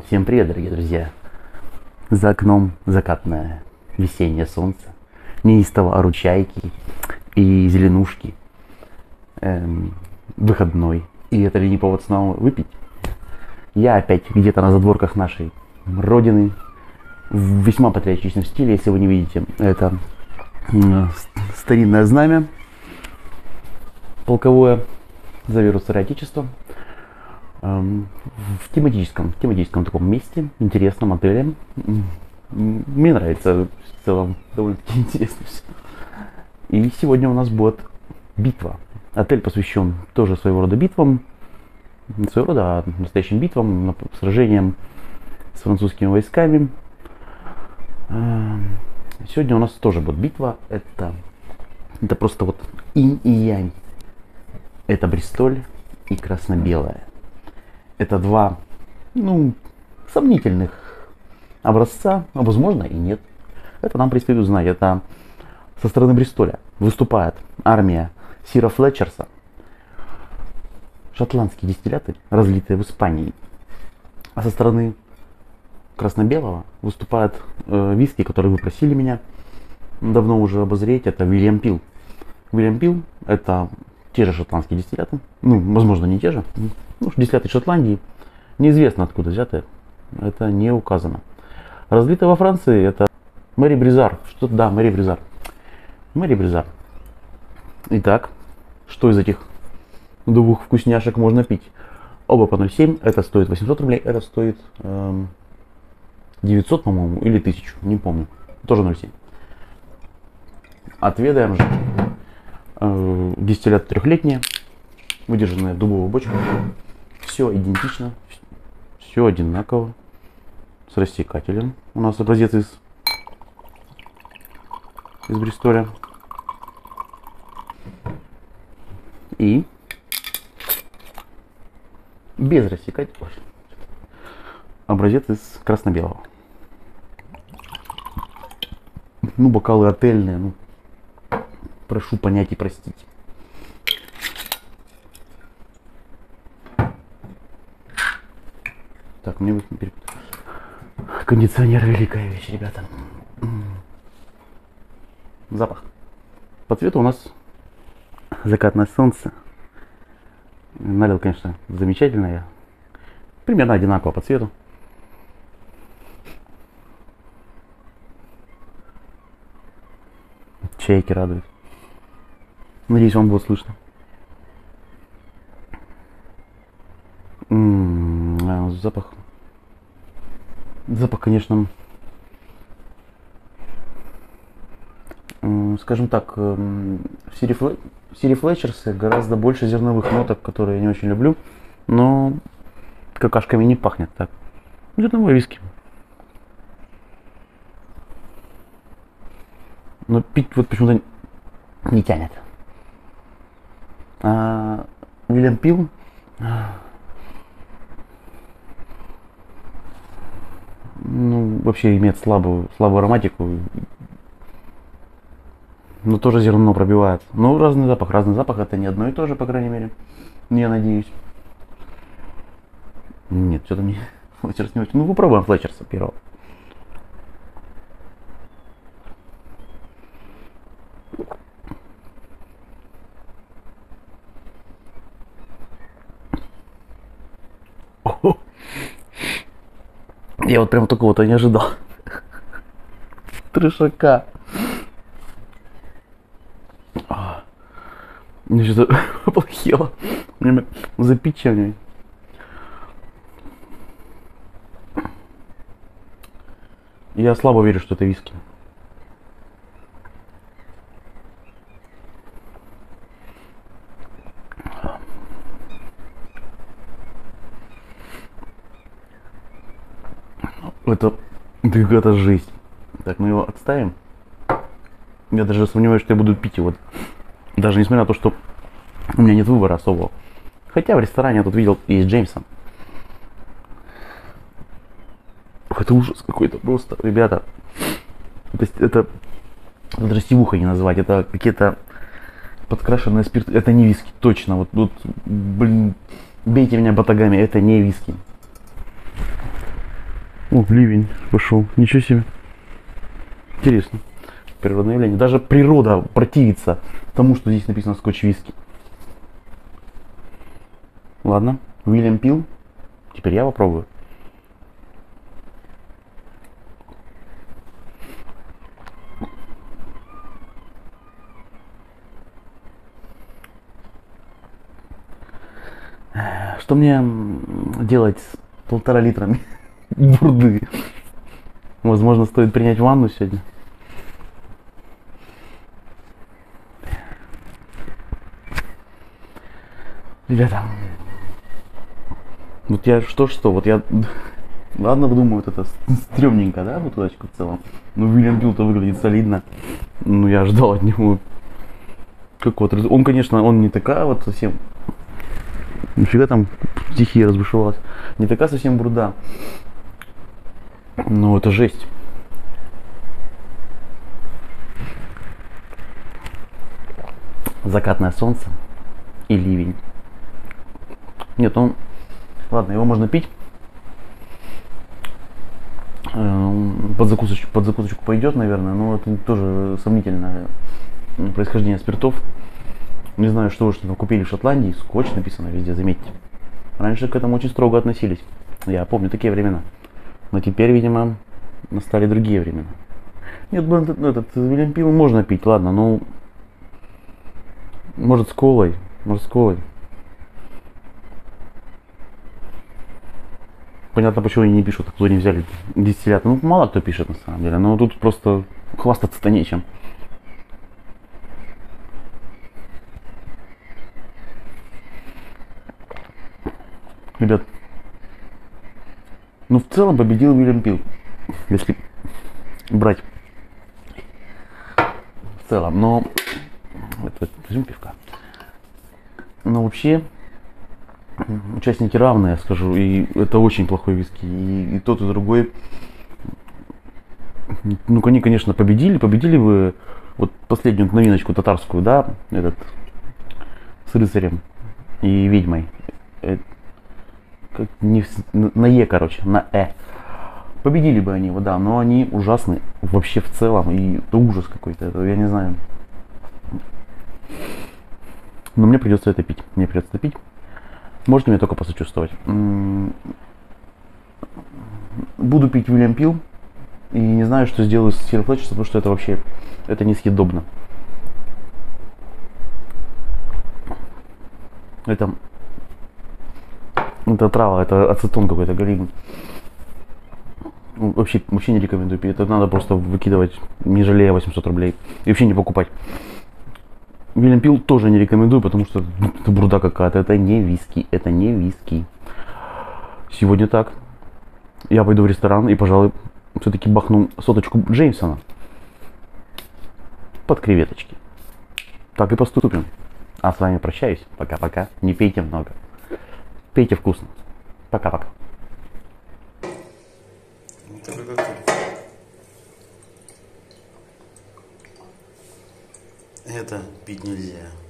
Всем привет, дорогие друзья! За окном закатное весеннее солнце, неистово орут чайки и зеленушки. Выходной. И это ли не повод снова выпить? Я опять где-то на задворках нашей родины, в весьма патриотичном стиле, если вы не видите. Это старинное знамя полковое за веру царя Отечества. В тематическом таком месте, интересном отеле. Мне нравится в целом, довольно-таки интересно все. И сегодня у нас будет битва. Отель посвящен тоже своего рода битвам, не своего рода, а настоящим битвам, сражениям с французскими войсками. Сегодня у нас тоже будет битва. Это просто вот инь и янь. Это Бристоль и красно-белое. Это два, сомнительных образца, а возможно и нет. Это нам предстоит узнать. Это со стороны Бристоля выступает армия Сира Флетчерса, шотландские дистилляты, разлитые в Испании. А со стороны красно-белого выступает виски, который вы просили меня давно уже обозреть. Это Вильям Пил. Вильям Пил — это те же шотландские дистилляты. Возможно, не те же. Дистилляты Шотландии. Неизвестно откуда взяты. Это не указано. Разлито во Франции это Мэри Бризар. Мэри Бризар. Мэри Бризар. Итак, что из этих двух вкусняшек можно пить? Оба по 0,7. Это стоит 800 рублей. Это стоит 900, по-моему, или 1000. Не помню. Тоже 0,7. Отведаем же. Дистиллят трехлетние, выдержанные в дубовых бочках. Все идентично, все одинаково, с рассекателем. У нас образец из Бристоля. И без рассекателя образец из красно-белого. Бокалы отельные, прошу понять и простить. Так, мне кондиционер — великая вещь, ребята. Запах. По цвету у нас закатное солнце. Налил, конечно, замечательное. Примерно одинаково по цвету. Чайки радуют. Надеюсь, вам будет слышно. Запах, конечно, скажем так, в Сире Флетчерсе гораздо больше зерновых ноток, которые я не очень люблю, но какашками не пахнет так. Зерновой виски. Но пить вот почему-то не тянет. А Вильям Пил вообще имеет слабую ароматику, но тоже зерно пробивает. Разный запах, это не одно и то же, по крайней мере, я надеюсь. Нет, что-то мне Флетчерс не очень. Попробуем Флетчерса первого. Я вот прям такого-то не ожидал. Трешака. Мне что-то поплохело. Мне запеченивание. Я слабо верю, что это виски. Это какая-то жесть. Так, мы его отставим. Я даже сомневаюсь, что я буду пить его. Даже несмотря на то, что у меня нет выбора особого. Хотя в ресторане я тут видел и с Джеймсом. Это ужас какой-то просто, ребята. Это даже сивухой не назвать. Это какие-то подкрашенные спирт. Это не виски, точно. Блин, бейте меня батагами, это не виски. О, ливень пошел. Ничего себе. Интересно. Природное явление. Даже природа противится тому, что здесь написано скотч-виски. Ладно. Уильям пил. Теперь я попробую. Что мне делать с 1,5 литрами бурды? Возможно, стоит принять ванну сегодня. Ребята, вот я вот я, ладно, думаю, вот это стрёмненько, да, бутылочка в целом. Но Уильям Пил-то выглядит солидно. Ну, я ждал от него. Как вот, он, конечно, он не такая вот совсем. Нифига там стихия разбушевалась. Не такая совсем бурда. Ну, это жесть. Закатное солнце и ливень. Нет, он... Ладно, его можно пить. Под закусочку пойдет, наверное, но это тоже сомнительное происхождение спиртов. Не знаю, что вы там купили в Шотландии. Скотч написано везде, заметьте. Раньше к этому очень строго относились. Я помню такие времена. Но теперь, видимо, настали другие времена. Нет, этот Уильям Пил можно пить, ладно, но... Может с колой. Понятно, почему они не пишут, откуда они взяли дистиллят. Ну, мало кто пишет, на самом деле. Но тут просто хвастаться-то нечем. Ребят, ну в целом победил Уильям Пил. Если брать в целом, но... Это, возьмем пивка. Но вообще... Участники равные, я скажу, и это очень плохой виски. И тот, и другой. Ну, они, конечно, победили вы вот последнюю новиночку татарскую, да, этот с рыцарем и ведьмой. Как, не, на Е, короче, на Э. Победили бы они его, да, но они ужасны вообще в целом, и это ужас какой-то, это, я не знаю. Но мне придется это пить, Можете мне только посочувствовать. Буду пить Уильям Пил. И не знаю, что сделаю с Сир Флетчером, потому что это вообще, это несъедобно. Это трава, это ацетон какой-то, галин. Вообще не рекомендую пить. Это надо просто выкидывать, не жалея 800 рублей. И вообще не покупать. Уильям Пил тоже не рекомендую, потому что это бурда какая-то. Это не виски. Сегодня так. Я пойду в ресторан и, пожалуй, все-таки бахну соточку Джеймсона под креветочки. Так и поступим. А с вами прощаюсь. Пока-пока. Не пейте много. Пейте вкусно. Пока-пока. Это пить нельзя.